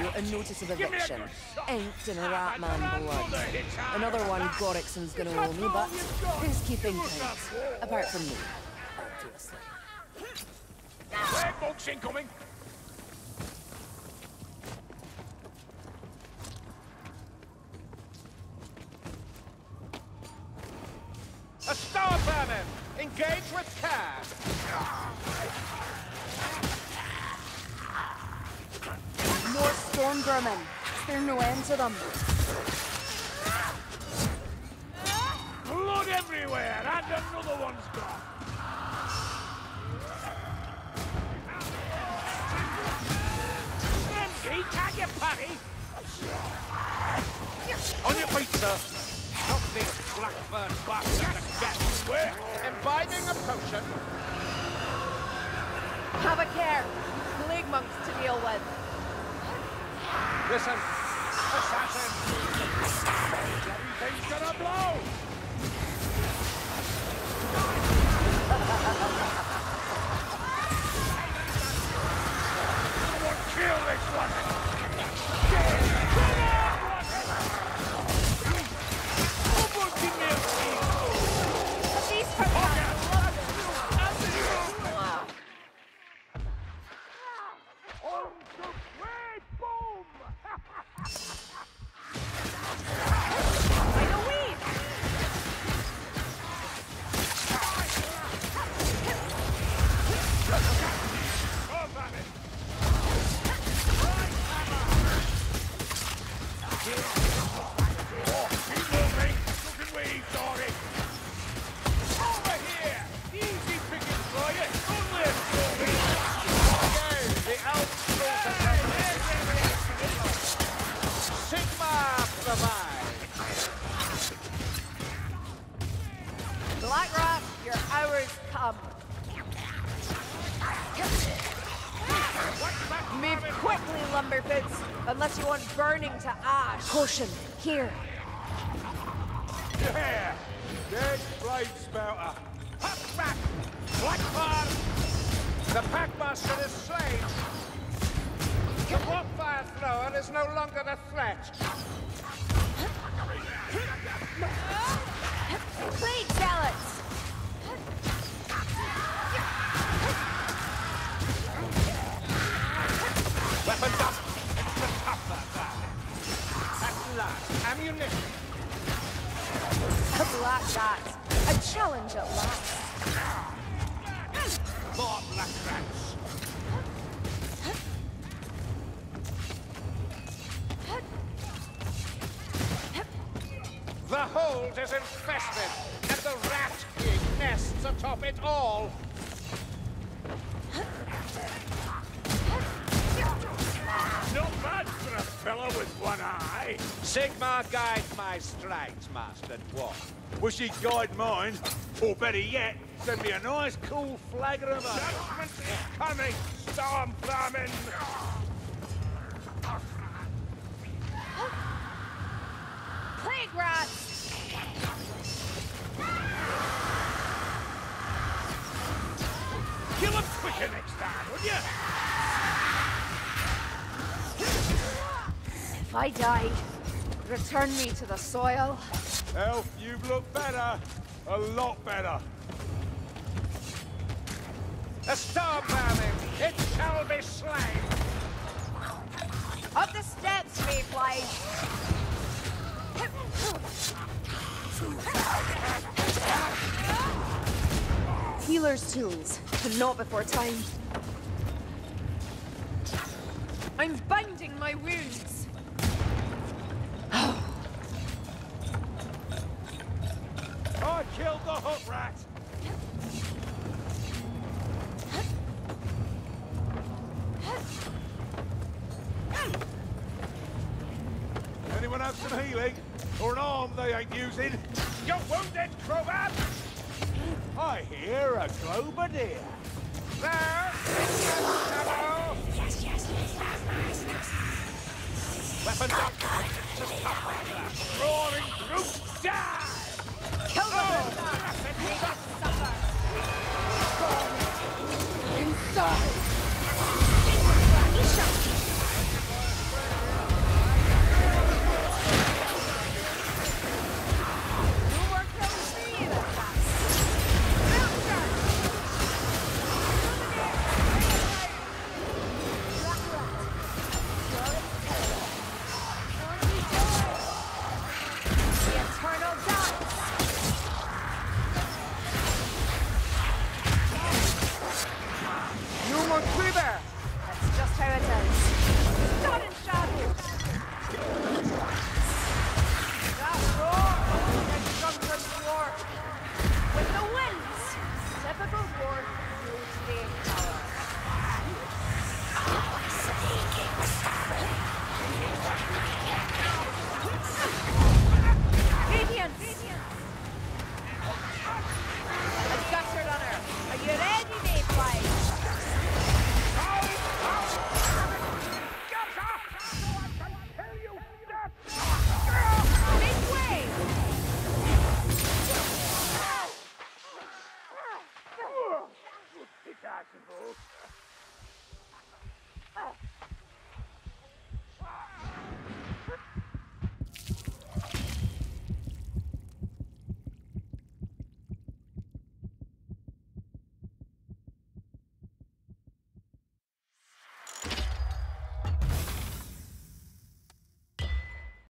a notice of eviction, inked in a rat man blood. Another one Gorickson's gonna owe me, but who's keeping count? Apart from me, obviously. Red box incoming! A star vermin! Engage with care! More storm vermin. Is there no end to them? Blood everywhere, and another one's gone. Empty, can you, Paddy? On your feet, sir. Not this Blackburn bastard to get where? Imbibing a potion. Have a care. Plague monks to deal with. Listen, assassin! Everything's gonna blow! Someone kill this one! Someone give me a piece! These from Black Rat, your hour's come. Move quickly, Lumberfoots, unless you want burning to ash. Caution, here. Yeah! Dead blade spouter! Hop back! Blackfire! The Packmaster is slain! The Warfire Thrower is no longer the threat! Plague Zealots! Weapons up! It's the tougher guy! At last, ammunition! A black rat. A challenge at last. More black rats! The hold is infested, and the rat king nests atop it all! Not bad for a fellow with one eye! Sigmar guides my strikes, Master Dwarf. Wish he'd guide mine, or better yet, send me a nice cool flagon of ale. Judgment is coming, storm vermin! Plague Rats! Kill him quicker next time, would you? If I die, return me to the soil. Elf, you look better. A lot better. A storm vermin! It shall be slain! Up the steps, Mayflies! Healer's tools, but not before time. I'm binding my wounds! I killed the hook rat! Anyone have some healing? Or an arm they ain't using? You're wounded, Crowbat! I hear a Globadier. There! Yes, yes, yes, yes, yes, yes. Weapons up!